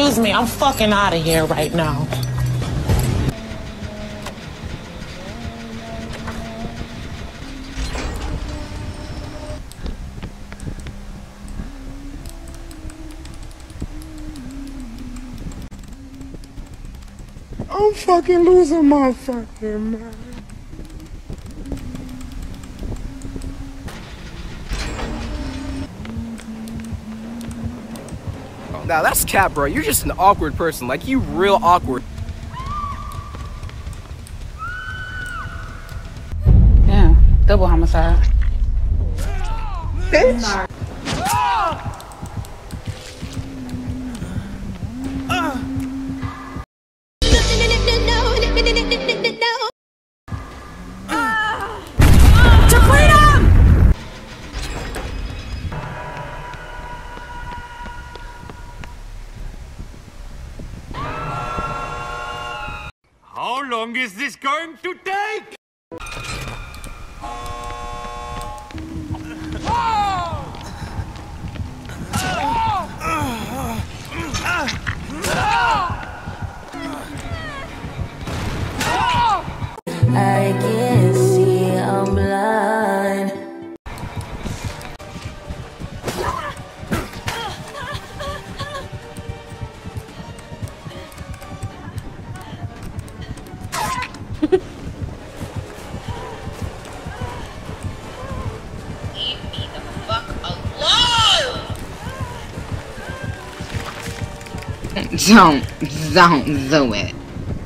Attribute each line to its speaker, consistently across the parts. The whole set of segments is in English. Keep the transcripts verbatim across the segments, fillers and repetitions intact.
Speaker 1: Excuse me, I'm fucking out of here right now.
Speaker 2: I'm fucking losing my fucking mind.
Speaker 3: Now that's cap, bro. You're just an awkward person. Like, you real awkward.
Speaker 4: Yeah, double homicide.
Speaker 2: Bitch.
Speaker 5: To freedom!
Speaker 6: How long is this going to take?
Speaker 5: I can't see, I'm blind.
Speaker 7: Leave me the fuck alone!
Speaker 8: Don't, don't do it.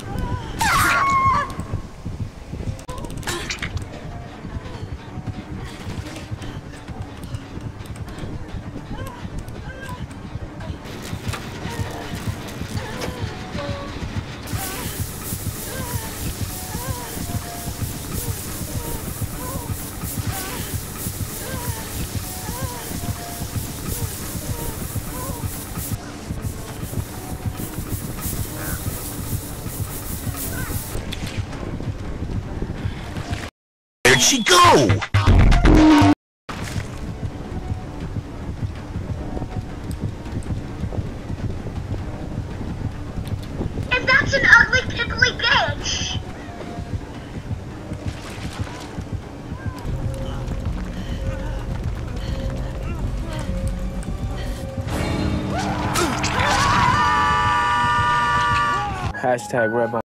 Speaker 9: Where'd she go?
Speaker 7: And that's an ugly, pimply bitch!
Speaker 2: Hashtag red